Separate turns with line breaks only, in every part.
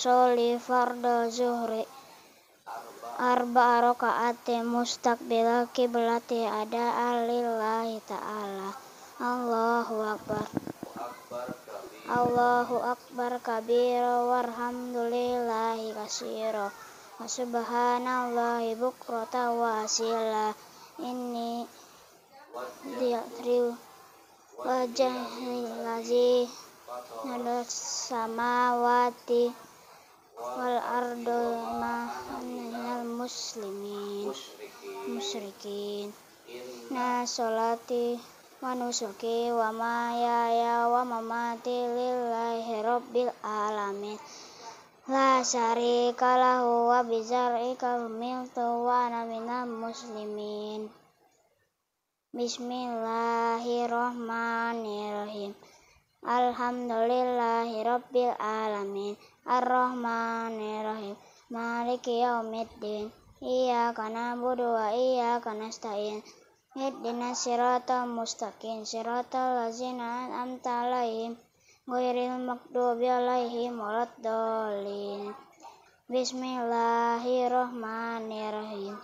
sholli fardhu zuhri arba'a raka'atin mustaqbilal qiblati ada lillahi ta'ala. Allahu akbar. Allahu akbar kabira walhamdulillahi katsira wa subhanallahi bukratan wa asila. Inni diatri wajhil ladzi nadas samawati wal ardu minal musyrikin na sholati wa nusuki wa mahyaya wa mamati lillahi rabbil alamin la syarika lahu wa bidzalika umirtu wa ana minal muslimin. Bismillahirrahmanirrahim. Alhamdulillahi rabbil alamin arrahmanirrahim maliki yaumiddin iyyaka na'budu wa iyyaka nasta'in ihdinas siratal mustaqim siratal ladzina an'amta 'alaihim ghairil maghdubi 'alaihim waladdallin. Bismillahirrahmanirrahim.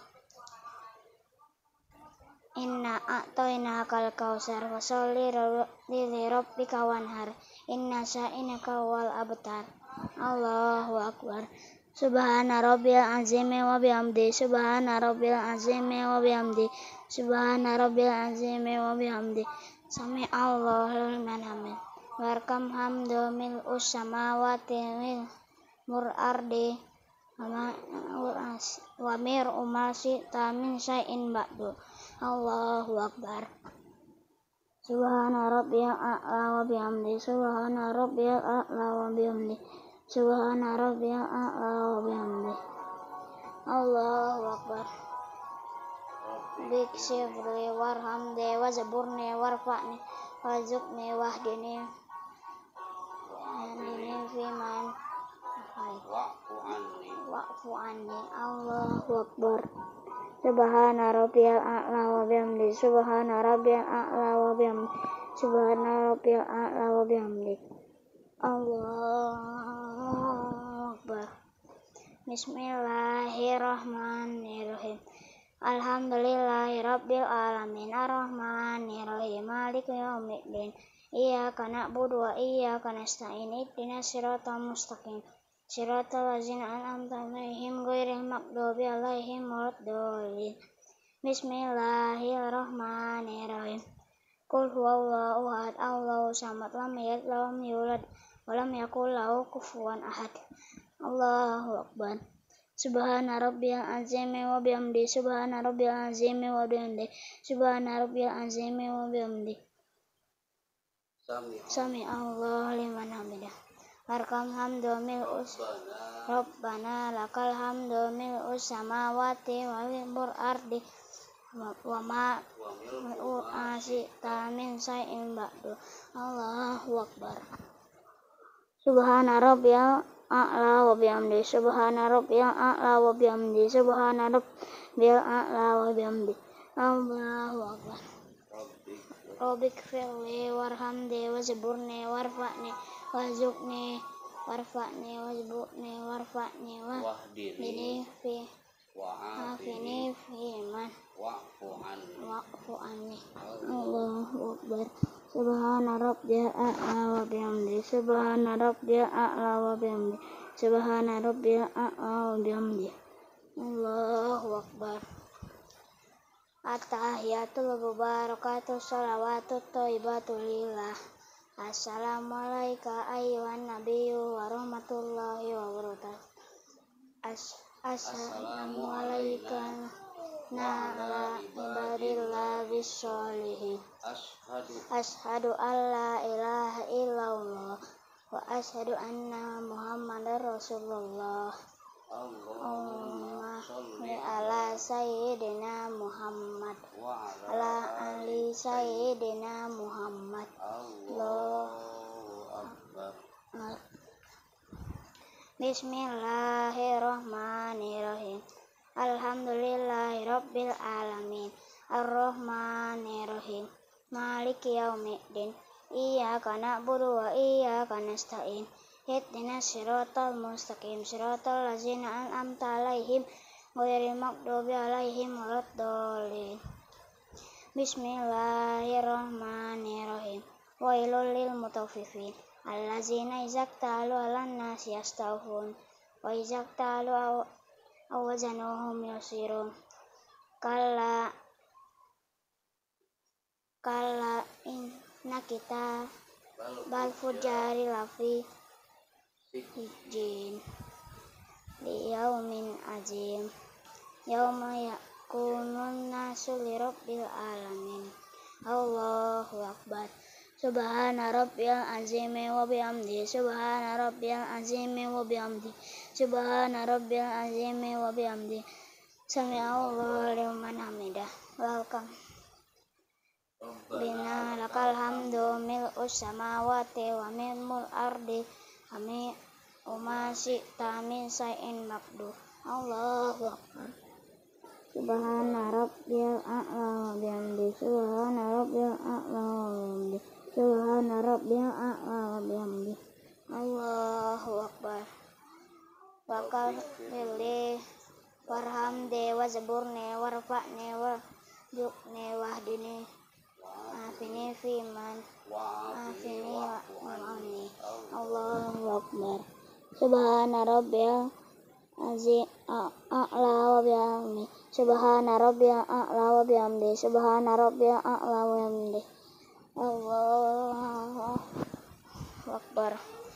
Inna a'tainakal kautsar fasholli li rabbika wanhar inna syani'aka wal abtar. Allahu akbar. Subhana rabbil azimi wa bihamdi subhana rabbil azimi wa bihamdi subhana rabbil azimi wa bihamdi sami Allahu liman hamid. Warkam hamdu mil'us samawati wal ardi wa mir umasi tamin syai'in ba'du. Allahu akbar. Subhana rabbiyal a'la wa bihamdi subhana rabbiyal a'la wa bihamdi subhana rabbiyal a'la wa bihamdi. Allahu akbar. Biksifri warhamdi wazburni warfa'ni warzuqni wahdini fiman wa'fu anni. Allahu akbar. Subhana rabbiyal a'la wa bihamdi subhana rabbiyal a'la wa bihamdi subhana rabbiyal a'la wa bihamdi. Allahu akbar. Bismillahirrahmanirrahim. Alhamdulillahi rabbil alamin arrahmanirrahim maliki yaumiddin iyyaka na'budu wa iyyaka nasta'in ihdinas siratal mustaqim siratal ladzina an'amta 'alaihim ghairil maghdubi 'alaihim waladdallin. Bismillahirrahmanirrahim. Qul huwallahu ahad Allahu samad lam yalid wa lam yulad wa lam yakul lahu kufuwan ahad. Allahu akbar. Subhana rabbiyal azimi wa bihamdi subhana rabbiyal azimi wa bihamdi subhana rabbiyal azimi wa bihamdi sami Allahu liman hamidah. Warkam hamdu mil'us Rabbana lakal hamdu mil'us samawati wal ardi wa ma asita min syai'in ba'du. Allahu akbar. Subhana rabbiyal a'la wa bihamdi subhana rabbiyal a'la wa bihamdi subhana rabbiyal a'la wa bihamdi. Allahu akbar. Rabbighfirli warhamni wazburni warfa'ni warzuqni warfa'ni wazburni warfa'ni wahdini fi afini fiman wa'fu anni. Allahu akbar. Subhana rabbiyal a'la wa bihamdi subhana rabbiyal a'la wa bihamdi subhana rabbiyal a'la wa bihamdi. Allahu akbar. At-tahiyatul mubarakatuh shalawatut thayyibatu lillah. Assalamualaikum ayyuhan nabiyyu wa rahmatullahi wa barakatuh. Assalamualaikum ala ibadillah bissolihin. Ashhadu an la ilaha illallah wa ashhadu anna muhammadar rasulullah. Allahumma sholli ala sayyidina Muhammad ala ali sayyidina Muhammad. Allahu akbar. Bismillahirrahmanirrahim. Alhamdulillahi rabbil alamin arrahmanirrahim maliki yaumiddin iyyaka na'budu wa iyyaka nasta'in ihdinas siratal mustaqim siratal ladzina an'amta 'alaihim ghairil maghdubi 'alaihim waladdallin. Bismillahirrahmanirrahim. Wailul lil mutaffifin allazina idza iktalu 'alan nasi yastawfun wa idza iktalu aw wazanuhum yusirun. Kalla inna kita bal fujari lafi hijjin li yaumin azim yauma yakunun nasu li rabbil alamin. Allahu akbar. Subhana rabbiyal azimi wa bihamdi subhana rabbiyal azimi wa bihamdi subhana rabbiyal azimi wa bihamdi. Sami'allahu liman hamidah. Welcome. Bina lakal hamdu mil'us samawati wa mil'ul ardi ami umasi tamin sa'in makdu. Allahu akbar. Subhana rabbiyal a'la wa bihamdi subhana rabbiyal a'la wa bihamdi subhana rabbiyal a'la wa bihamdi. Allahu akbar. Wakal lili warhamde wazburne warfa'ne warjukne wahdini afini fiman afini wa'ani. Allahu akbar. Subhana rabbiyal azim a'la wa bihamdi subhana rabbiyal a'la wa bihamdi subhana rabbiyal a'la wa bihamdi. Allahu akbar.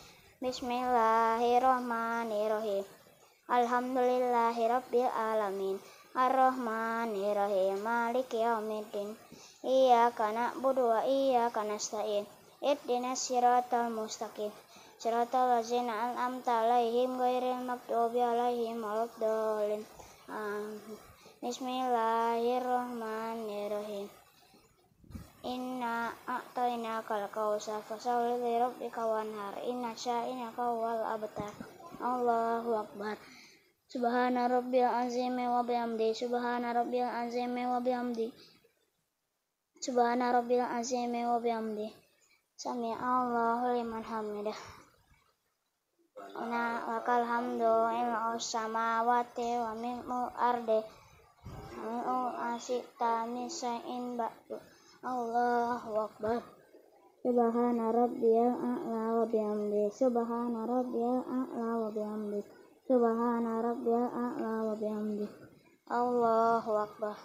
Bismillahirrahmanirrahim. Alhamdulillahi rabbil alamin arrahmanirrahim maliki yaumiddin iyyaka na'budu wa iyyaka nasta'in ihdinas siratal mustaqim siratal ladzina an'amta 'alaihim ghairil maghdubi 'alaihim waladdallin. Bismillahirrahmanirrahim. Inna a'tainakal kautsar fasholli li rabbika wanhar inna syani'aka huwal abtar. Allahu akbar. Subhana rabbiyal azimi wa bihamdi subhana rabbiyal azimi wa bihamdi subhana rabbiyal azimi wa bihamdi. Sami'allahu liman hamidah. Ana lakal hamdu mil'us samawati wa mil'ul ardi mil'ul asita min sa'in ba'du. Allahu akbar. Subhana rabbiyal a'la wa bihamdi subhana rabbiyal a'la wa bihamdi subhana rabbiyal a'la wa bihamdi. Allahu akbar.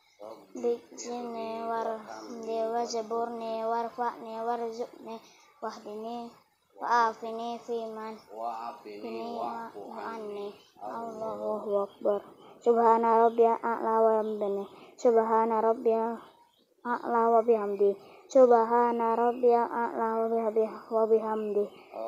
Bijine warhamdi wazburni warfa'ni warzukni wahdini wa'afini fiman wa'afini wa'anni. Allahu akbar. Subhana rabbiyal a'la wa bihamdi subhana rabbiyal a'la wa bihamdi subhana rabbiyal a'la wa bihamdi.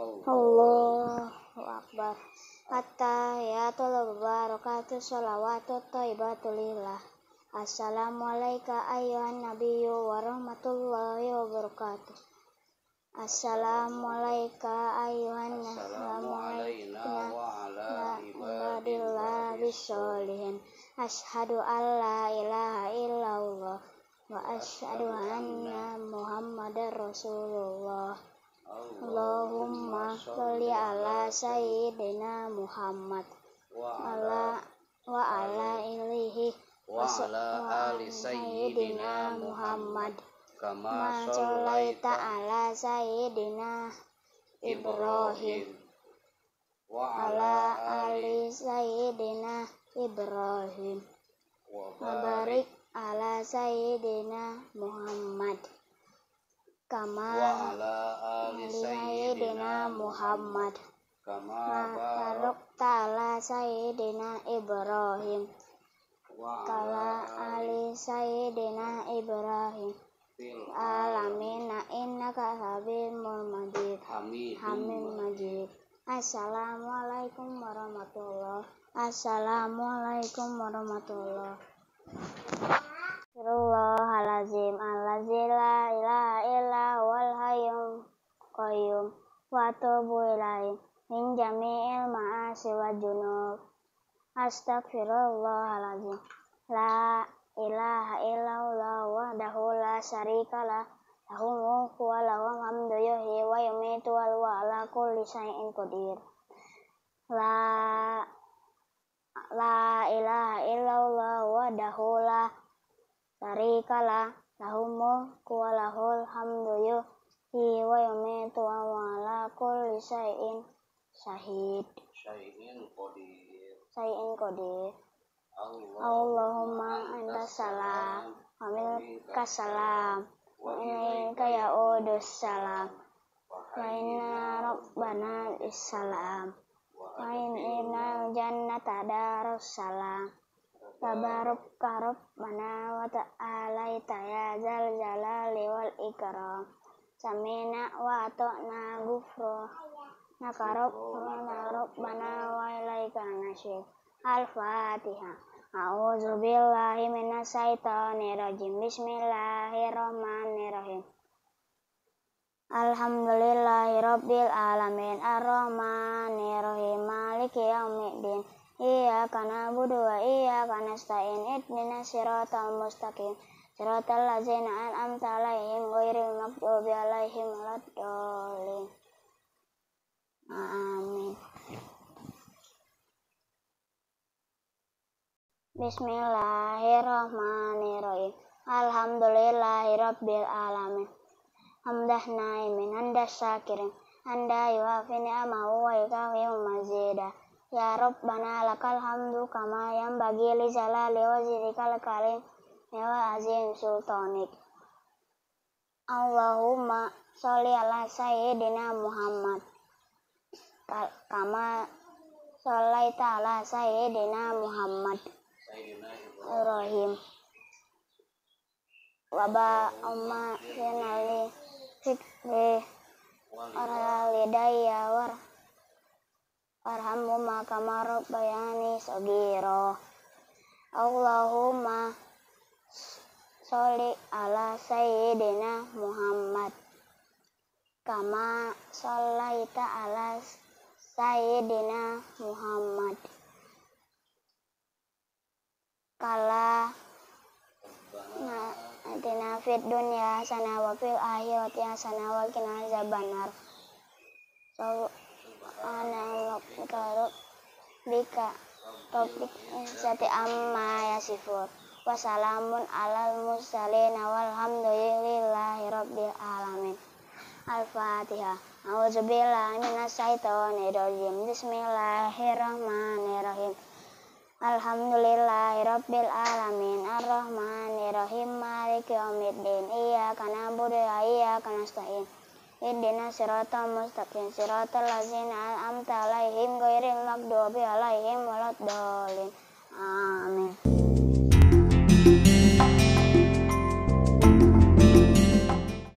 Allahu akbar. At-tahiyatul barakatuh sholawatut thayyibatul lillah. Assalamu alayka ayyuhan nabiyyu wa rahmatullahi wa barakatuh. Assalamu alayka ayyuhan nabiyyu wa ala ibadillahi sholihin. Asyhadu an la ilaha illallah wa asyhadu anna muhammadar rasulullah. Allahumma sholli ala sayyidina Muhammad wa ala alihi wa ali sayyidina Muhammad kama shallaita ala sayyidina Ibrahim wa ala ali sayyidina Ibrahim wa barik ala sayyidina Muhammad kama ala ali sayyidina Muhammad kama barakta ala sayyidina Ibrahim kala ali sayyidina Ibrahim alamin innaka hamidum majid. Hamid majid. Assalamualaikum warahmatullahi. Assalamualaikum warahmatullahi. Astagfirullahalazim allazi la ilaha illa huwal hayyul qayyum wa atubu ilaihi min jami'il ma'asi wa junub. Astagfirullahalazim la ilaha illallah wahdahu la syarika lah lahu mulku wa lahul hamdu yuhyi wa yumiitu wa huwa ala kulli syai'in qadir. La ilaha illallah wahdahu la syarikalah lahu mulku wa lahul hamdu yuhyi wa yumiitu wa huwa ala kulli syai'in qadir. Allahumma antas salam wa minkas salam wa ilaika ya'udus salam wa inna rabbana is-salam wa inna jannata darus salam tabaraka rabbana wa ta'alaita ya zal jalali wal ikram samina wa ata'na ghufranaka rabbana wa ilaika nasyir. Al-Fatihah. A'udzu billahi minas syaitonir rajim. Bismillahirrahmanirrahim. Alhamdulillahirabbil alamin arrahmanirrahim maliki yaumiddin. Iyyaka na'budu wa iyyaka nasta'in. Ihdinas siratal mustaqim. Siratal ladzina an'amta 'alaihim ghairil maghdubi 'alaihim waladdallin. Amin. Bismillahirrahmanirrahim. Alhamdulillahirabbil alamin. Hamdah naimin, hamdah syakirin, hamdah yuafi ni'amahu wa yukafi mazidah. Ya Rabbana lakal hamdu kama yanbaghi li jalali wajhikal karim wa azim sultanik. Allahumma sholli ala sayyidina Muhammad kama shallaita ala sayyidina Muhammad Ibrahim waba umma finali fikri waralidayya warhamhuma kama rabbayani shaghira. Allahumma sholli ala sayyidina Muhammad kama shallaita ala sayyidina Muhammad kala atina fid dunya hasanah wa fil akhirati hasanah wa qina azabannar. Subhana rabbika rabbil izzati amma yasifun wa salamun alal mursalin walhamdulillahi rabbil alamin. Al-Fatihah. A'udzu billahi minas syaitonir rajim. Bismillahirrahmanirrahim. Alhamdulillahirabbil alamin arrahmanirrahim maliki yaumiddin. Iyyaka na'budu wa iyyaka nasta'in. Ihdinas siratal mustaqim siratal ladzina an'amta 'alaihim ghairil maghdubi 'alaihim waladdallin. Amin.